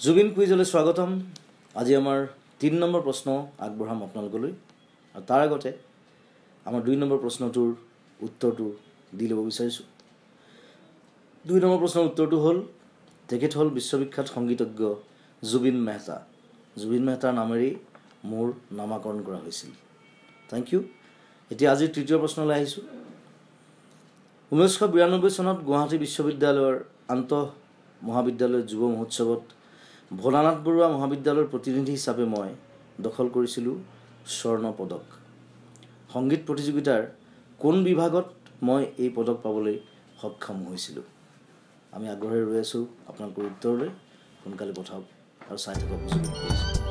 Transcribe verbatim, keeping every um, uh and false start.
জুবিন কুইজলৈ স্বাগতম। আজি আমাৰ তিন নম্বৰ প্ৰশ্ন আগবঢ়াম আপোনালোকলৈ আৰু তাৰ আগতে আমাৰ দুই নম্বৰ প্ৰশ্নটোৰ উত্তৰটো দি ল'ব বিচাৰিছোঁ। দুই নম্বৰ প্ৰশ্নৰ উত্তৰটো হ'ল তেখেত হ'ল বিশ্ববিখ্যাত সংগীতজ্ঞ জুবিন মেহতা। জুবিন মেহতাৰ নামেৰেই মোৰ নামাকৰণ কৰা হৈছিল। Thank you. এতিয়া আজিৰ তৃতীয় প্ৰশ্নলৈ আহিছোঁ। ঊনৈছশ বিৰানব্বৈ চনত গুৱাহাটী বিশ্ববিদ্যালয়ৰ আন্তঃ মহাবিদ্যালয় যুৱ মহোৎসৱত ভোলানাথ বৰুৱা মহাবিদ্যালয়ৰ প্ৰতিনিধি হিচাপে মই দখল কৰিছিলোঁ স্বৰ্ণ পদক। সংগীত প্ৰতিযোগিতাৰ কোন বিভাগত মই এই পদক পাবলৈ সক্ষম হৈছিলোঁ? আমি আগ্ৰহেৰে ৰৈ আছোঁ আপোনালোকৰ উত্তৰলৈ। সোনকালে পঠাওক আৰু চাই থাকক।